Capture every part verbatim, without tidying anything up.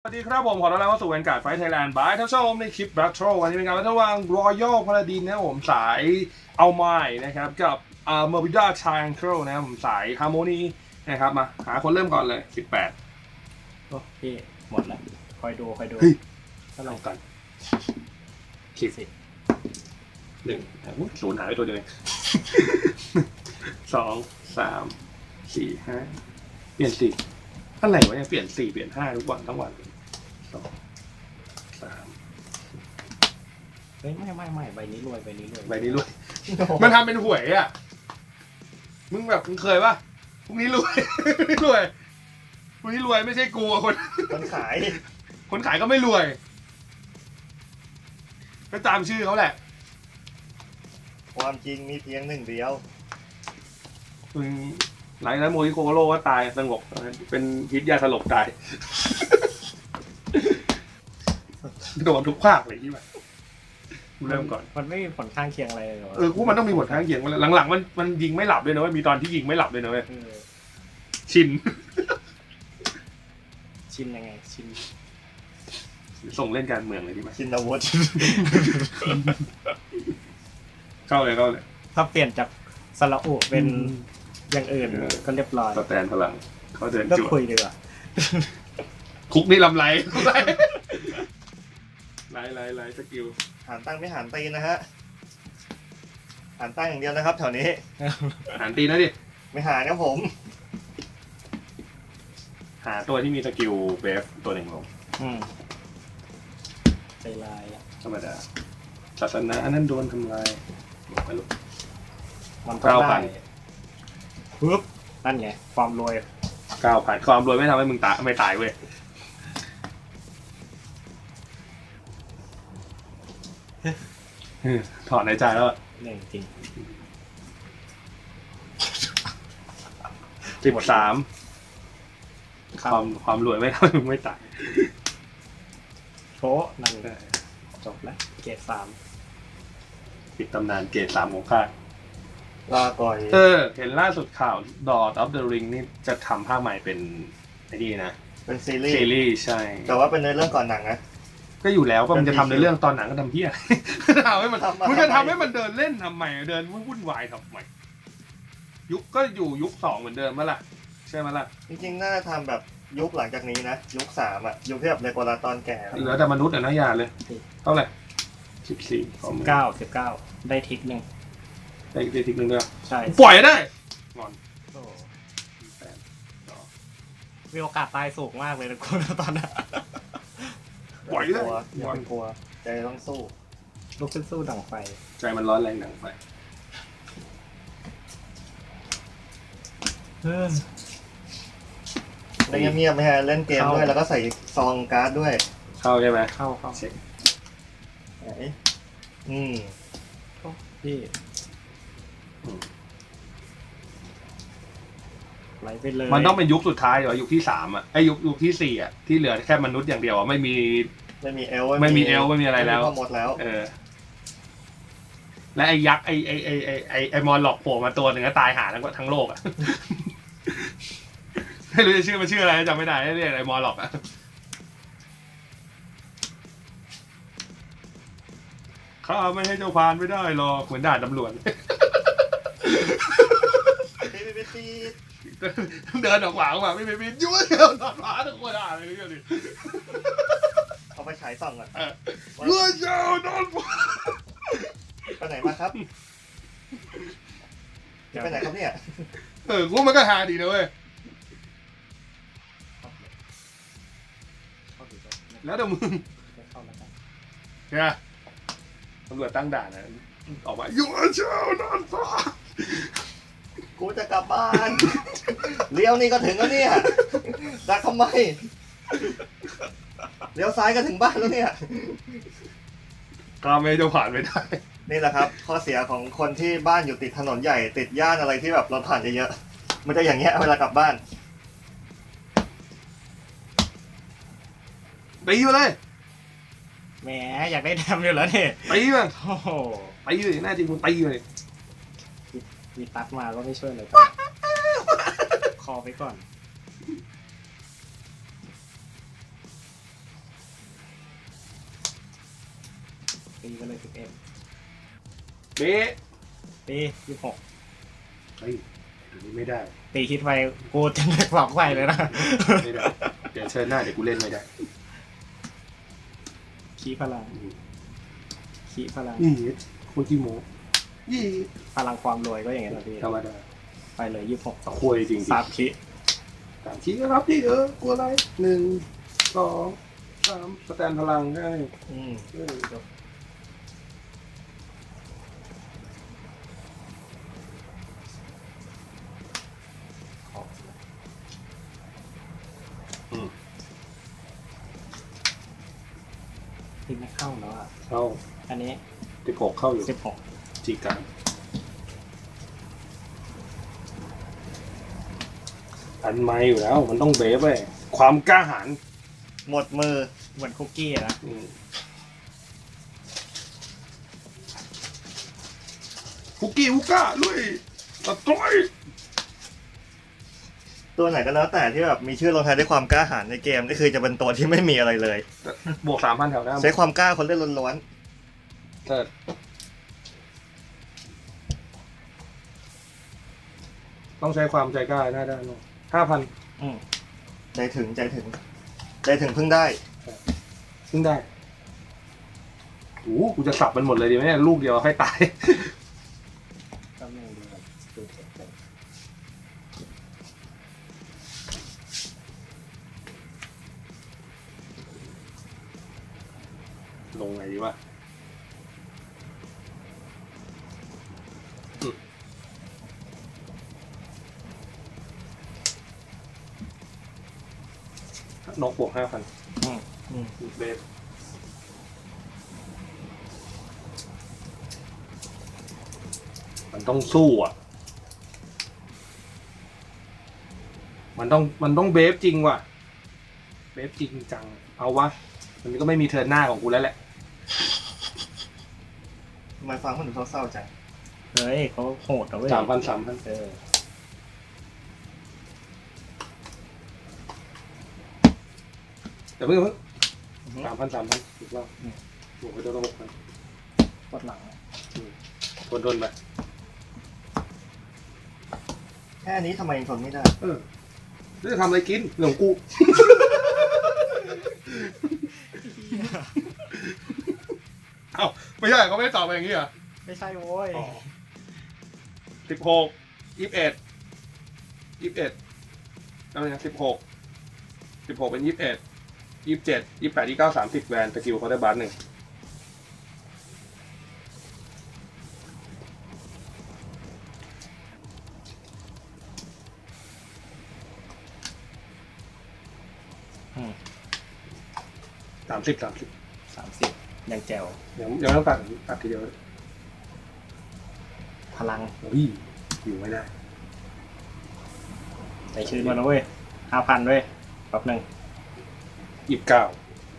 สวัสดีครับผมขอต้อนรับเข้าสู่แวนการ์ดไฟท์ไทยแลนด์บายท่านผู้ชมในคลิปแบทเทิลวันนี้เป็นการแบทเทิลระหว่างรอยัลพาราดินนะครับผมสายเอาไม้นะครับกับอ่าเมอร์บิดาชาร์เคิลนะครับผมสายฮาร์โมนีนะครับมาหาคนเริ่มก่อนเลยสิบแปดโอ้พี่หมดแล้วคอยดูคอยดูเฮ้ยเท่าไหร่ก่อนสิบสิบหนึ่งศูนย์หายไปตัวเดียวเองสองสามสี่ห้าเปลี่ยนสี่อะไรวะเนี่ยเปลี่ยนสี่เปลี่ยนห้าทุกวันทั้งวันสองสามเฮ้ยไม่ไม่ไม่ใบนี้รวยใบนี้รวยใบนี้รวยมันทำเป็นหวยอ่ะมึงแบบมึงเคยป่ะพวกนี้รวยไม่รวยพวกนี้รวยไม่ใช่กูอะคนคนขายคนขายก็ไม่รวยก็ตามชื่อเขาแหละความจริงมีเพียงหนึ่งเดียวมึงหลังจากนั้นโมฮิโคโร่ก็ตายสงบเป็นพิษยาสลบตายโดนทุกภาคเลยที่แบบเริ่มก่อนมันไม่มีผลข้างเคียงอะไรเลยเออกูมันต้องมีผลข้างเคียงหลังๆมันมันยิงไม่หลับด้วยนะเว้ยมีตอนที่ยิงไม่หลับด้วยนะเว้ยชินชินยังไงชินส่งเล่นการเมืองเลยที่มาชินอาวุธเข้าเลยเข้าเลยถ้าเปลี่ยนจากสระอุเป็นอย่างอื่นก็เรียบร้อยสแตนพลังเขาเดินจุดก็คุยดีกว่าคุกนี่ลำไรไล่ไล่ไล่สกิลหารตั้งไม่หารตีนะฮะหารตั้งอย่างเดียวนะครับแถวนี้หารตีนะดิไม่หารนะผมหาตัวที่มีสกิลเบฟตัวหนึ่งลงใจลายธรรมดาศาสนาอันนั้นโดนทำลายไปลุกมันเก้าพันปึ๊บนั่นไงความรวยเก้าพันความรวยไม่ทำให้มึงตายไม่ตายเว้ยถอดในใจแล้วหนึ่งจริงสิบสามความความรวยไม่ทำให้มึงไม่ตายโชนั่นจบแล้วเกรดสามปิดตำนานเกรดสามของข้าลาก่อยเออเห็นล่าสุดข่าว Lord of the Ring นี่จะทำภาคใหม่เป็นไอ้นี่นะเป็นซีรีส์ซีรีส์ใช่แต่ว่าเป็นในเรื่องก่อนหนังนะก็อยู่แล้วก็มันจะทำในเรื่องตอนหนังก็ทำเพี้ยทำให้มันมันจะทำให้มันเดินเล่นทำไมเดินวุ่นวายทำไมยุคก็อยู่ยุคสองเหมือนเดิมมั้ยล่ะใช่ไหมล่ะจริงๆน่าจะทำแบบยุคหลังจากนี้นะยุคสามอ่ะยุคที่แบบเลโกลาตอนแก่เหลือแต่มนุษย์อ่ะนะยาเลยเท่าไหร่สิบสี่สิบเก้าสิบเก้าได้ทิกหนึ่งได้ได้ทิกหนึ่งด้วยใช่ปล่อยได้งอนมีโอกาสตายสูงมากเลยนะคุณตอนนั้นปล่อยได้อย่าเป็นกลัวใจต้องสู้ลุกขึ้นสู้ดั่งไฟใจมันร้อนแรงดั่งไฟได้เงียบๆไหมฮะเล่นเกมด้วยแล้วก็ใส่ซองการ์ดด้วยเข้าใช่ไหมเข้าเข้าเช็คไหนอืมพี่ไหลไปเลยมันต้องเป็นยุคสุดท้ายหรอยุคที่สามอ่ะไอ้ยุคยุคที่สี่อ่ะที่เหลือแค่มนุษย์อย่างเดียวอ่ะไม่มีไม่มีเอลไม่มีเอลไม่มีอะไรแล้วหมดแล้วเออและไอ้ยักษ์ไอ้ไอ้ไอ้ไอ้ไอ้ไอ้มอนหลอกโผล่มาตัวหนึ่งก็ตายหาทั้งทั้งโลกอ่ะไม่รู้จะชื่อมันชื่ออะไรจำไม่ได้เรียกไอ้มอนหลอกอ่ะข้าไม่ให้เจ้าพานไม่ได้หรอกเหมือนด่าตำรวจเดินออกหลังมาไม่ไม่ไม่ยุ่งเดินออกหลังทุกคนด่าเลยนี่ดิเอาไปฉายส่องอ่ะเลือดเจ้านอนไปไหนมาครับไปไหนครับเนี่ยเออกูมันก็หาดีนะเว้ยแล้วแต่มึงเนี่ยตำรวจตั้งด่านนะออกมาอยู่เจ้านอนฟ้ากูจะกลับบ้านเลี้ยวนี่ก็ถึงแล้วเนี่ยดักทำไมเลี้ยวซ้ายก็ถึงบ้านแล้วเนี่ยก็ไม่จะผ่านไม่ได้นี่แหละครับข้อเสียของคนที่บ้านอยู่ติดถนนใหญ่ติดย่านอะไรที่แบบรถผ่านเยอะๆมันจะอย่างเงี้ยเวลากลับบ้านตีไปเลยแหมอยากได้แดมอยู่แล้วเนี่ยตีไปโอ้โหตีเลยแน่จริงมึงตีเลยมีตัดมาก็ไม่ช่วยเลยคอไปก่อนตีกันเลยสิบเอ็มเบ๊ะตียี่สิบหกเฮ้ยอันนี้ไม่ได้ตีคิดไว้กูจะไม่บอกไว้เลยนะไม่ได้เดี๋ยวเชิญหน้าเดี๋ยวกูเล่นไม่ได้ขี้พลังขี้พลังนี่คนที่โม้ยี่พลังความรวยก็อย่างเงี้ยนะพี่ธรรมดาไปเลยยี่สิบหกสองคุยจริงๆสามขี้สามชี้ก็รับดิเออกลัวอะไรหนึ่งสองสามสแตนพลังได้อืมเออจบอืมตีไม่เข้าแล้วอ่ะเข้าอันนี้สิบหกเข้าอยู่สิบหกจีกันอันไม่อยู่แล้ว มันต้องเบฟไปความกล้าหาญหมดมือเหมือนคุกกี้อะนะอืมคุกกี้ฮุก้าลุยตะต้อยตัวไหนก็แล้วแต่ที่แบบมีชื่อลงท้ายด้วยความกล้าหาญในเกมนี่คือจะเป็นตัวที่ไม่มีอะไรเลยบวกสามพันแถวหน้าใช้ความกล้าคนเล่นล้วนเติร์ดต้องใช้ความใจกล้าหน้าด้านห้าพันอืมๆใจถึงใจถึงใจถึงเพิ่งได้ซึ่งได้โอ้กูจะสับมันหมดเลยดีไหมเนี่ยลูกเดียวให้ตายก็ไม่ดูแบบดูเจ็บเลยลงไงดีวะอืมนกบวกห้าพันอืมอืมเบสมันต้องสู้อ่ะ มันต้องมันต้องเบฟจริงว่ะ เบฟจริงจัง เอาวะ มันก็ไม่มีเทิร์นหน้าของกูแล้วแหละทำไมฟังคนดูเศร้าๆจังเฮ้ยเขาโหดนะเว้ยสามพันสามพันเออแต่เพิ่งเพิ่งสามพันสามพันถูกต้องบวกไปตัวละหกพันกดหลังทนทนไปแค่นี้ทำไมยังทนไม่ได้เออจะทำอะไรกินเรื่องของกู เอ้าไม่ใช่เขาไม่ได้ตอบไปอย่างนี้เหรอไม่ใช่โว้ยสิบหกยี่สิบเอ็ดยี่สิบเอ็ดอะไรนะสิบหกสิบหกเป็นยี่สิบเอ็ดยี่สิบเจ็ดยี่สิบแปดยี่สิบเก้าสามสิบแวนสกิลเขาได้บัสหนึ่งอืมสามสิบสามสิบสามสิบยังแจ๋วเดี๋ยวเดี๋ยวต้องตัดตัดทีเดียวพลังเฮ้ยอยู่ไม่ได้ใส่ชื่อมาแล้วเว้ยห้าพันเว้ยแป๊บหนึ่งยี่สิบเก้า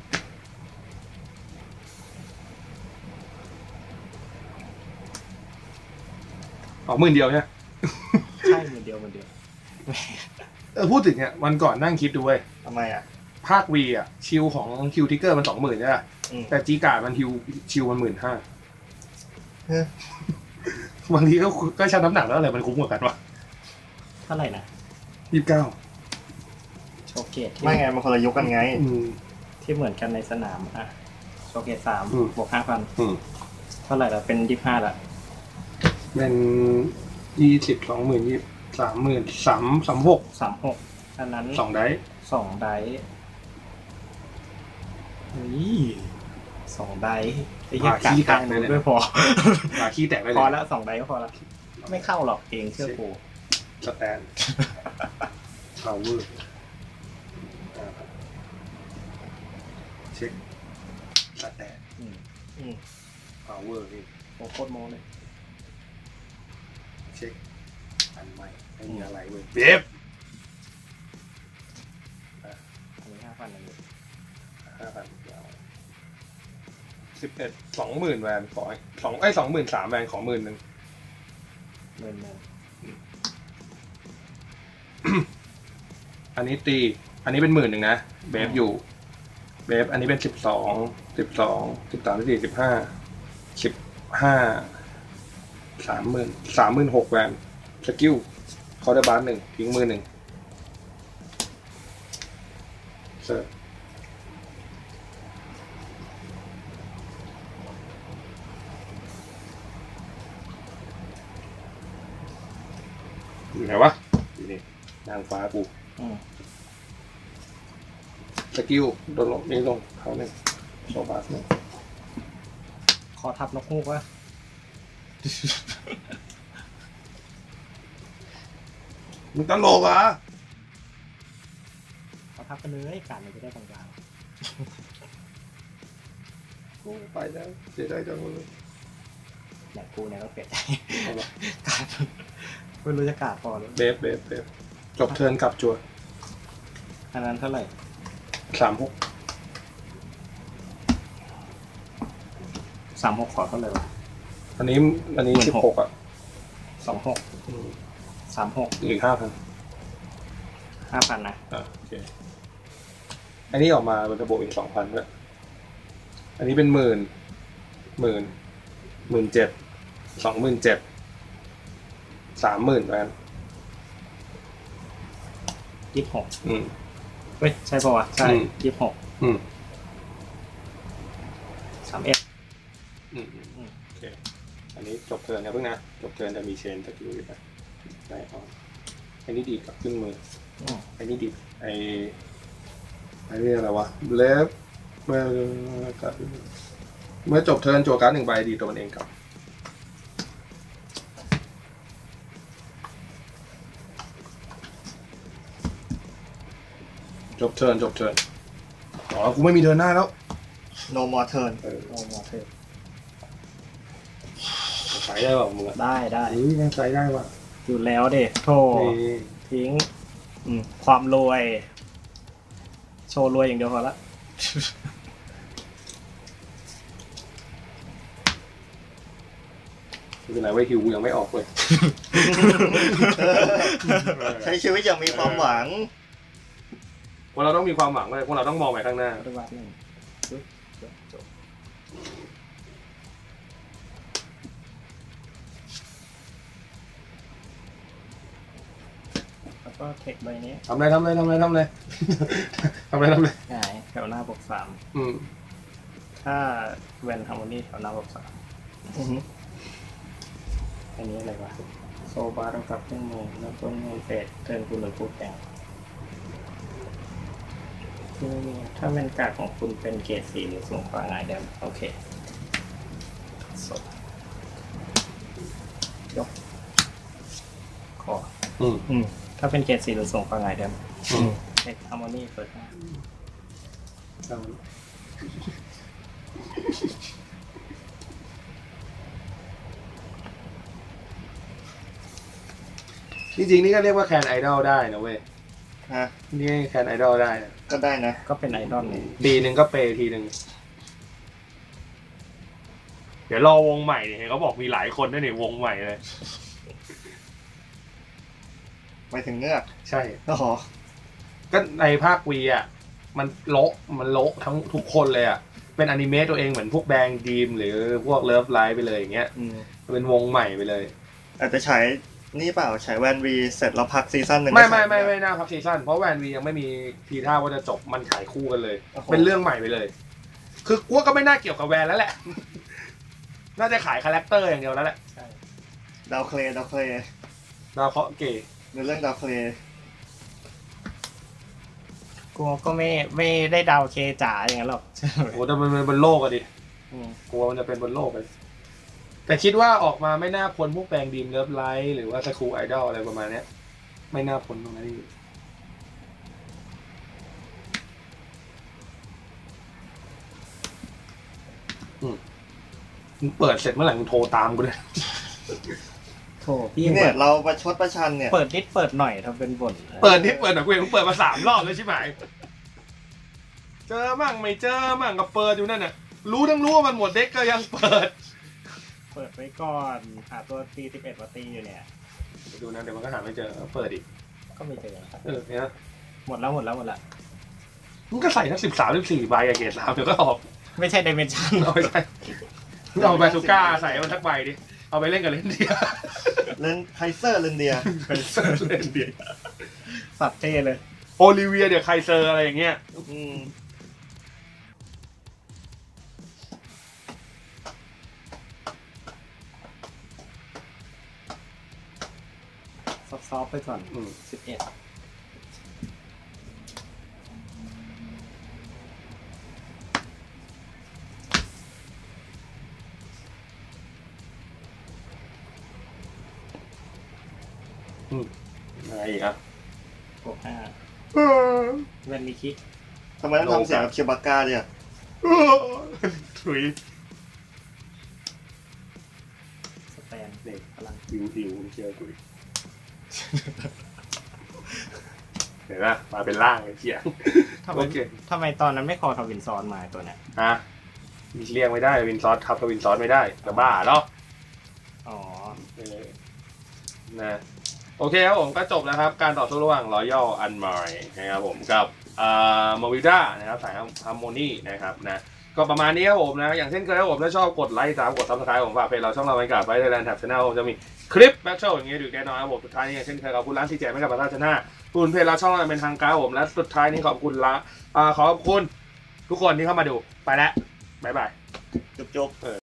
ออกหมื่นเดียวเนี่ยใช่หมื่นเดียวหมื่นเดียวเออพูดถึงเนี่ยวันก่อนนั่งคิดดูเว้ยทำไมอ่ะภาควีอ่ะชิลของคิวทิกเกอร์มันสองหมื่นใช่ไหมอืมแต่จีการ์ดมันชิวชิวมันหมื่นห้าเฮ้ยบางทีก็ก็ชั่งน้ำหนักแล้วอะไรมันคุ้มกว่ากันวะเท่าไหร่นะยี่สิบเก้าโชว์เกตที่ไม่ไงมันคนละยุคกันไงอืมที่เหมือนกันในสนามอ่ะโชว์เกตสามอืมบวกห้าพันอืมเท่าไหร่ละเป็นยี่สิบห้าละเป็นยี่สิบสองหมื่นยี่สามหมื่นสามสามหกสามหกอันนั้นสองได้สองไดส์เฮ้ยสองไดส์ไอ้เหี้ยอ่าขี้กลางแตกเลยนู้นเนี่ยด้วยพอขาขี้แตกไปเลพอย แล้วสองไดส์ก็พอละไม่เข้าหรอกเองเชื่อกูสแตนพาวเวอร์เช็คสแตนอืมอืมพาวเวอร์นี่โอ้โคตรโมเลยเช็คอันใหม่ไม่มีอะไรเว้ยเบฟอันนี้ห้าพันอันนี้ห้าพันสิบเอ็ดสองหมื่นแวนขอสองไอ้สองหมื่นสามแวนขอหมื่นหนึ่งเงินเงินอันนี้ตี อันนี้เป็นหมื่นหนึ่งนะเบฟอยู่เบฟอันนี้เป็นสิบสองสิบสองสิบสามสิบสี่สิบห้าสิบห้าสามหมื่นสามหมื่นหกแวนสกิลคอร์ดบาร์หนึ่งทิ้งมือหนึ่งเซิร์ฟอยู่ไหนวะอยู่นี่นางฟ้ากูสกิลโดนลงนี่ลงเขาหนึ่งโซบาสหนึ่งขอทับนกฮูกวะมึงตลกอ่ะขอทับกันเลยการมันจะได้กลางโอ้ไปแล้วเสียดายจังเลยๆอย่างกูเนี่ยก็เปลี่ยนใจการไม่รู้จะกาดพอหรือเบฟเบฟเบฟจบเทิร์นกลับจัวอันนั้นเท่าไหร่สามหกสามหกขอเท่าไหร่วะอันนี้อันนี้สิบหกอ่ะสองหกสามหกอีกห้าพันห้าพันนะอ่ะโอเคอันนี้ออกมาเป็นระบบอีกสองพันด้วยอันนี้เป็นหมื่นหมื่นหมื่นเจ็ดสองหมื่นเจ็ดสามหมื่นแวนยี่สิบหกอืมเฮ้ยใช่ป่าวะใช่อืมยี่สิบหกอืมสามเอ็ดอืมอืมโอเคอันนี้จบเทิร์นนะเพิ่งนะจบเทิร์นจะมีเชนสกิลอยู่นะได้อ๋ออันนี้ดีดกับขึ้นมืออันนี้ดีดไอไอ้นี่อะไรวะเล็บเมื่อเมื่อจบเทิร์นจั่วการ์ดหนึ่งใบดีดตัวมันเองกลับจบเทิร์นจบเทิร์นอ๋อกูไม่มีเทิร์นหน้าแล้ว no more turn เออโอ้โหเธอใช้ได้เปล่ามึงอะได้ได้เฮ้ยยังใช้ได้ว่ะอยู่แล้วเด็โธ่นี่ทิ้งอืมความรวย โชว์รวยอย่างเดียวพอละคือไหนไว้ฮิวกูยังไม่ออกเลยใช้ชีวิตอย่างมีความหวังพวกเราต้องมีความหวังเลยพวกเราต้องมองไปข้างหน้าปฏิวัติหนึ่งปึ๊บจบจบแล้วก็เทคใบนี้ทำอะไรทำอะไรทำอะไรทำอะไร ทำอะไรทำอะไรหงายแถวหน้าบวกสามอืมถ้าเวนฮาร์โมนีแถวหน้าบวกสามอันนี้อะไรวะโซบาร์ต้องกลับเครื่องมือแล้วต้นเงินเฟสเทิร์นคุณหรือคู่แข่งคือถ้าเป็นการดของคุณเป็นเกรดสี่หรือสูงกว่าหงายเดิมโอเคสดยกขออืมอืมถ้าเป็นเกรดสี่หรือสูงกว่าหงายเดิมอืมเอ็กฮาร์โมนีเปิดหน้าจริงๆนี่ก็เรียกว่าแคนไอดอลได้นะเว้ยฮะนี่แคนไอดอลได้นะก็ได้นะก็เป็นไอดอลเลยปีหนึ่งก็เปย์ทีหนึ่งเดี๋ยวรอวงใหม่ดิเห็นเขาบอกมีหลายคนด้วยนี่วงใหม่เลยไปถึงเงือกใช่โอ้โหก็ในภาควีอ่ะมันโละมันโละทั้งทุกคนเลยอ่ะเป็นอนิเมะตัวเองเหมือนพวกแบงดีมหรือพวกเลิฟไลฟ์ไปเลยอย่างเงี้ยอืมเป็นวงใหม่ไปเลยอาจจะฉายนี่เปล่าฉายแวนวีเสร็จแล้วพักซีซั่นหนึ่งไม่ไม่ไม่ไม่น่าพักซีซั่นเพราะแวนวียังไม่มีทีท่าว่าจะจบมันขายคู่กันเลย เป็นเรื่องใหม่ไปเลย คือกูว่าก็ไม่น่าเกี่ยวกับแวนแล้วแหละ น่าจะขายคาแรคเตอร์อย่างเดียวแล้วแหละใช่ดาวเคลย์ดาวเคลย์ดาวเคราะห์เก๋ในเรื่องดาวเคลย์กูก็ไม่ไม่ได้เดาเคจ๋าอย่างนั้นหรอกโอ้แต่มันเป็นบนโลกอะดิอืมกลัวมันจะเป็นบนโลกไปแต่คิดว่าออกมาไม่น่าพ้นพวกแบงดีมเลิฟไลท์หรือว่าสคูไอดอลอะไรประมาณเนี้ย ไม่น่าพ้นตรงนั้นอยู่อืมมึงเปิดเสร็จเมื่อไหร่มึงโทรตามกูเลยโถพี่เนี่เปิยดเราประชดประชันเนี่ยเปิดนิดเปิดหน่อยทำเป็นบ่นเปิดที่เปิดหน่อยกูเองมึงเปิดมาสามรอบเลยใช่ไหมเจอมั่งไม่เจอมั่งก็เปิดอยู่นั่นน่ะรู้ทั้งรู้ว่ามันหมดเด็กก็ยังเปิดเปิดไว้ก่อนหาตัวตีสิบเอ็ดมาตีอยู่เนี่ยดูนะเดี๋ยวมันก็หาไม่เจอเปิดอีกก็ไม่เจอครับเออเนี่ยหมดแล้วหมดแล้วหมดแล้วมึงก็ใส่ทั้งสิบสามสิบสี่ใบอะเกรดสามเดี๋ยวก็ออกไม่ใช่ดิเมนชันเอาไม่ใช่เอาบาซูก้าใส่มันทักใบดิเอาไปเล่นกับเลนเดียเลนไคเซอร์เลนเดียไคเซอร์เลนเดียสัตว์เท่เลยโอลิเวียเดี๋ยวไคเซอร์อะไรอย่างเงี้ยอืมซอฟๆไปก่อนอืมสิบเอ็ดอืมอะไรอีกครับบวกห้าเวนมีคิกทำไมต้องทำเสียงแบบเคียวบาก้าเนี่ยถุยสแตนเด็กพลังหิวหิวเชียวถุยเห็นปะมาเป็นร่างเลยเชียทำไมโอเคทำไมตอนนั้นไม่คอทวินซ้อนมาตัวเนี้ยฮะเรียกไม่ได้วินซอสทับกับวินซอสไม่ได้จะบ้าเหรออ๋อเออนะโอเคครับผมก็จบแล้วครับ การต่อสู้ระหว่างรอยัลอันมายนะครับผมกับอ่ามาวิด้านะครับสายฮาร์โมนีนะครับนะก็ประมาณนี้ครับผมนะอย่างเช่นเคยครับผมถ้าชอบกดไลค์ตามกดซับสไครต์ผมฝากเพจเราช่องเราบรรยากาศไฟไทยแลนด์แท็บชาแนลจะมีคลิปแบ็คโชว์อย่างเงี้ยอยู่แน่นอนครับผมสุดท้ายนี้อย่างเช่นเคยขอบคุณร้านซีเจไม่กับประชาชนะคุณเพจเราช่องเราเป็นทางการครับผมและสุดท้ายนี้ขอบคุณละอ่าขอบคุณทุกคนที่เข้ามาดูไปแล้วบ๊ายบายจุ๊บจุ๊บ